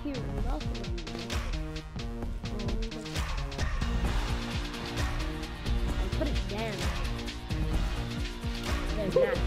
hear nothing. I put it down. There's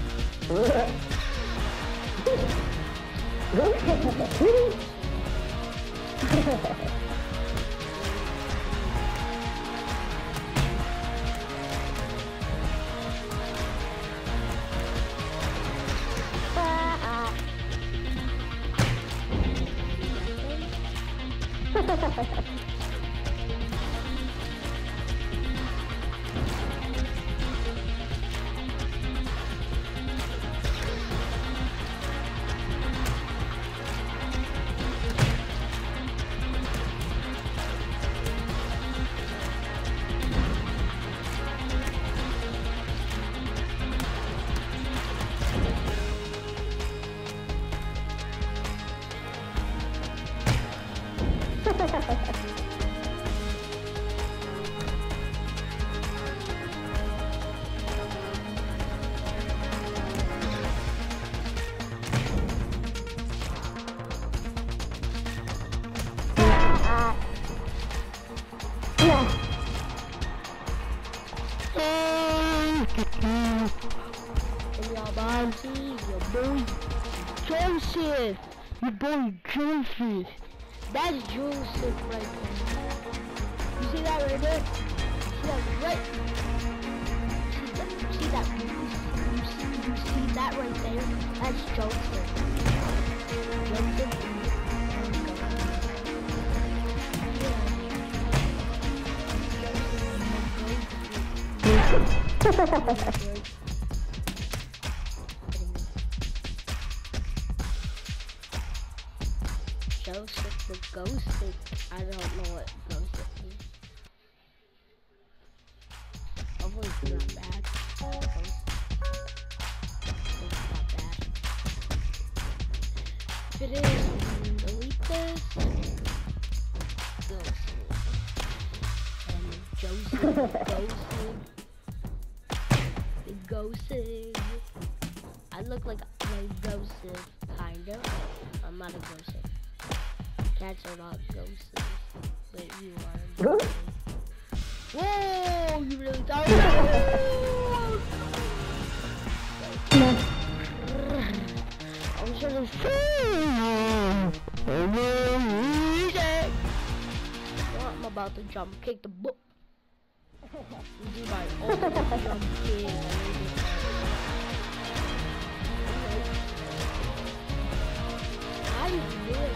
Joseph! Your boy Joseph! That's Joseph right there. You see that right there? See that right? See that? You see that right there? That's Joseph. Joseph. Joseph the Ghosted. I don't know what Ghosted means. Hopefully it's not bad. It's not bad. If it is, delete this. Ghosted. And Joseph the Ghosted. I look like a Joseph, kind of. I'm not a Joseph. Cats are not ghosts, but you are. Whoa! You really thought I'm sure there's I'm about to jump kick the book. Do my ultimate jump kick. How do you do it?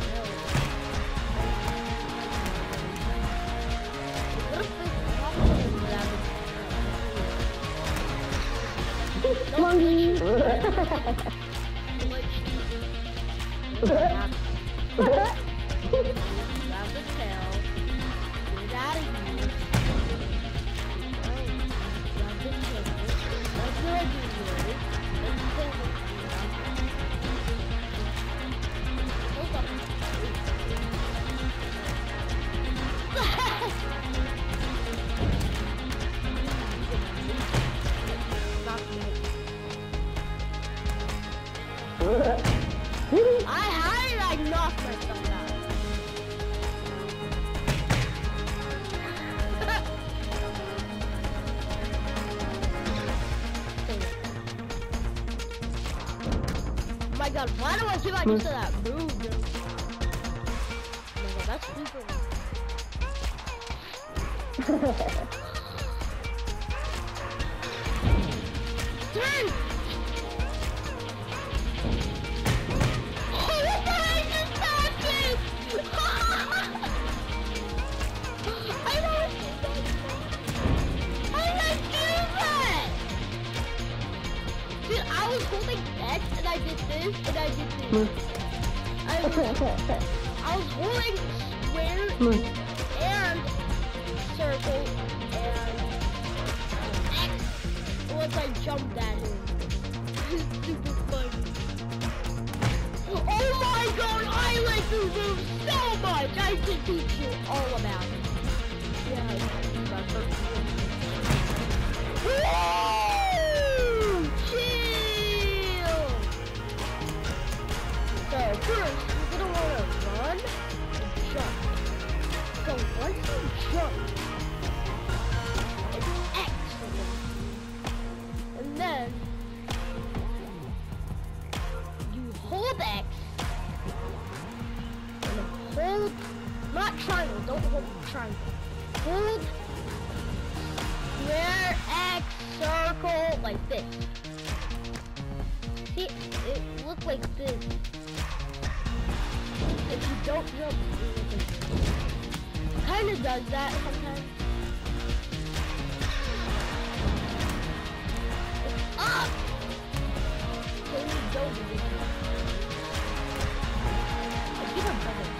Monkey! Grab the tail. Get out of here. Grab the tail. That's what I do here. Let's take it. Hold up. How did I knock myself out? Oh my god, why do I keep on using that move, dude? Oh my god, that's super. Turn! And I did this, and I did this. I was holding square and circle and X once I jumped at him. It's super funny. Oh my god, I like this move so much. I can teach you all about it. Yeah, it's my first one. So first, you're gonna want to run. jump. So once you jump, it's excellent. And then you hold X and hold, not triangle, don't hold triangle. Hold square, X, circle, like this. See, it looks like this. If you don't jump, it looks like this. Kinda does that sometimes. It's up! When you don't do it. Like, give a bubble.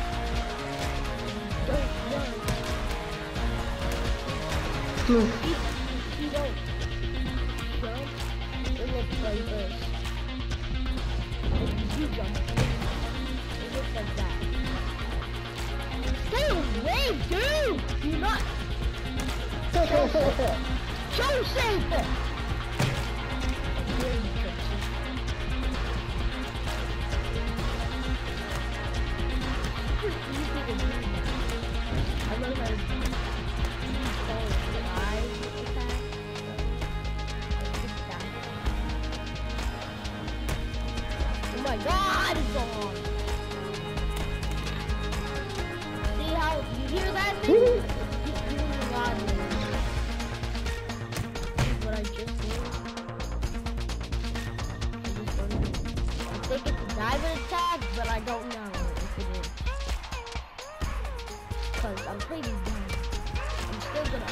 Don't run. If you don't jump, it looks like this. If you jump, it looks like that. Stay away, dude! Do not. Show safe! I learned how to oh my god, it's so hard. See how you hear that thing? It's doing a lot of it. This is what I just did. I think it's a diamond attack, but I don't know if it is. Because I'm pretty dumb. I'm still gonna.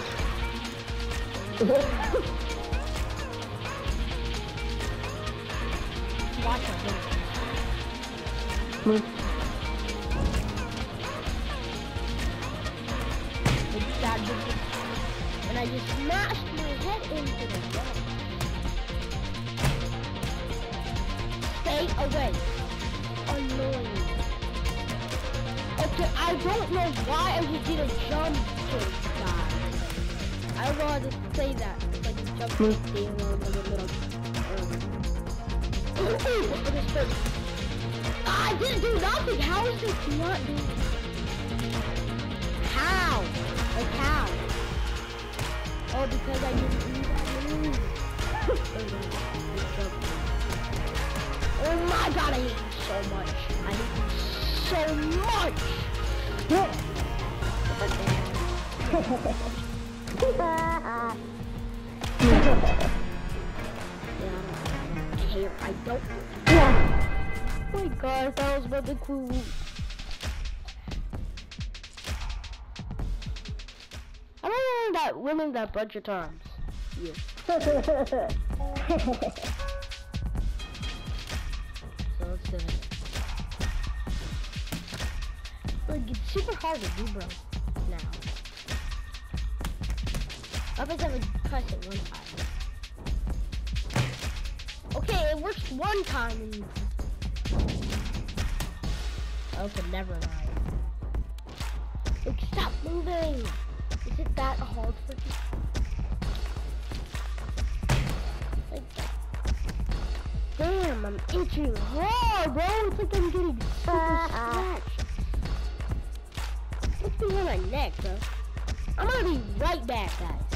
Watch out, dude. It's that big. And I just smashed my head into the wall. Stay away. Annoying. Okay, I don't know why I just did a jump to die. I don't know how to say that. It's like a jump to stay along with a little. I didn't do nothing. How is this not doing? How? Like how? Oh, because I didn't do that move. Oh my god, I hate you so much. I hate you so much. I don't. Oh my gosh, that was about the cool. I don't know that winning that bunch of times. Yeah. So let's do it. Like, it's super hard to do, bro. Now. I bet I would press it one time. Okay, it works one time and okay, never mind. Like, stop moving! Is it that hard for you? Like, damn, I'm itching hard, bro! It's like I'm getting super scratched. Let's be on my neck, bro. I'm gonna be right back, guys.